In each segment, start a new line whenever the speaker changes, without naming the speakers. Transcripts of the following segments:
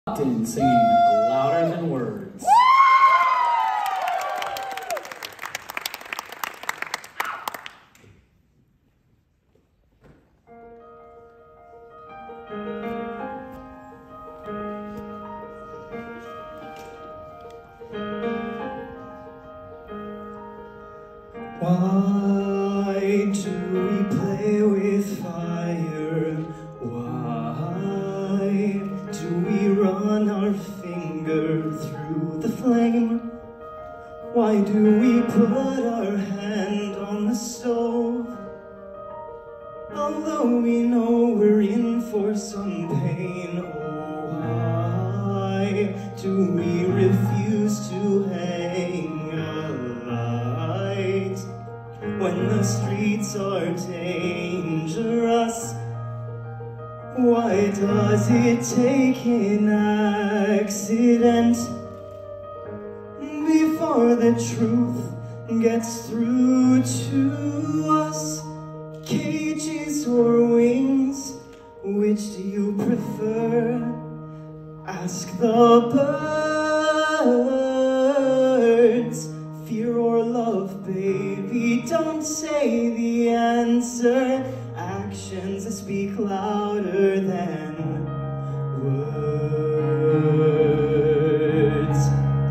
Upton singing Louder Than Words.
Why do we play with fire? Why do we run our finger through the flame? Why do we put our hand on the stove? Although we know we're in for some pain, oh, why do we refuse to hang a light when the streets are dangerous? Why does it take an accident before the truth gets through to us? Cages or wings, which do you prefer? Ask the birds. Fear or love, baby, don't say the answer. Actions speak louder than words.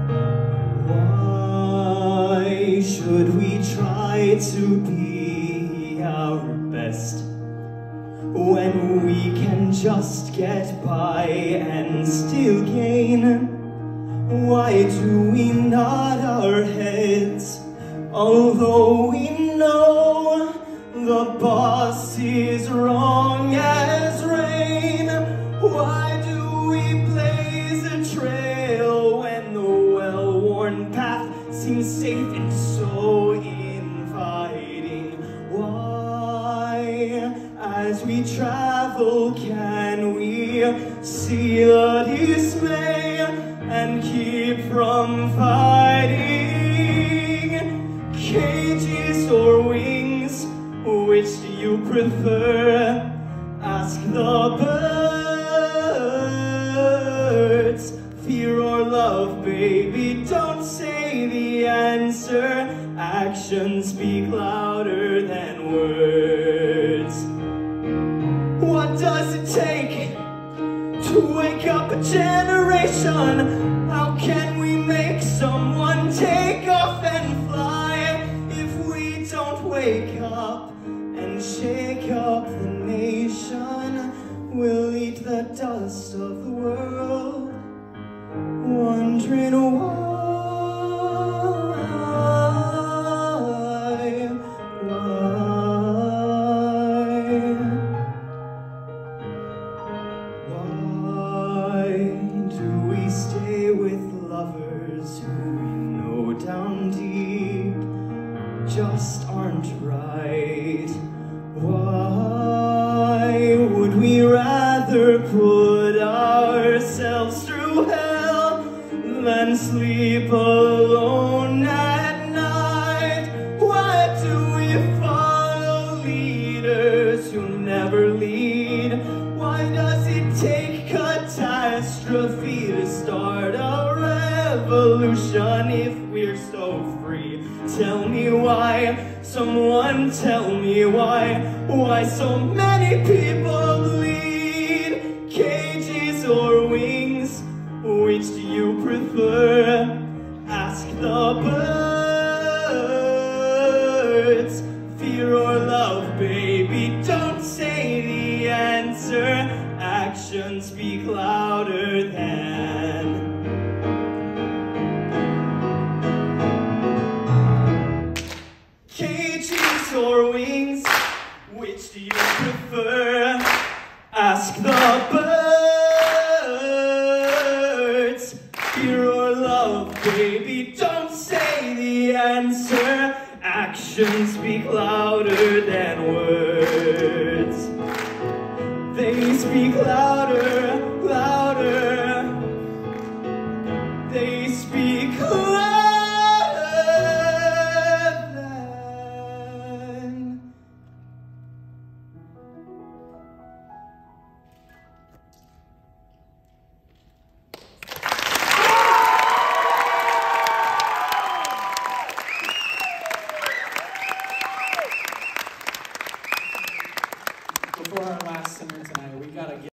Why should we try to be our best when we can just get by and still gain? Why do we nod our heads although we know the boss is wrong as rain? Why do we blaze a trail when the well-worn path seems safe and so inviting? Why, as we travel, can we see the dismay and keep from fighting? Cages or wings, which do you prefer? Ask the birds. Fear or love, baby, don't say the answer. Actions speak louder than words. What does it take to wake up a generation? How can we make someone take off and fly? If we don't wake up and shake up the nation, we'll eat the dust of the world, wondering why. Down deep just aren't right. Why would we rather put ourselves through hell than sleep alone at night? Why do we follow leaders who never lead? Why does it take catastrophe to start a revolution if we're so free? Tell me why, someone tell me why so many people bleed? Cages or wings, which do you prefer? Ask the birds. Fear or love, baby, don't say the answer. Actions speak louder than or wings, which do you prefer? Ask the birds. Fear or love, baby, don't say the answer. Actions speak louder than words. They speak louder, louder. They speak louder.
for our last singer tonight, we gotta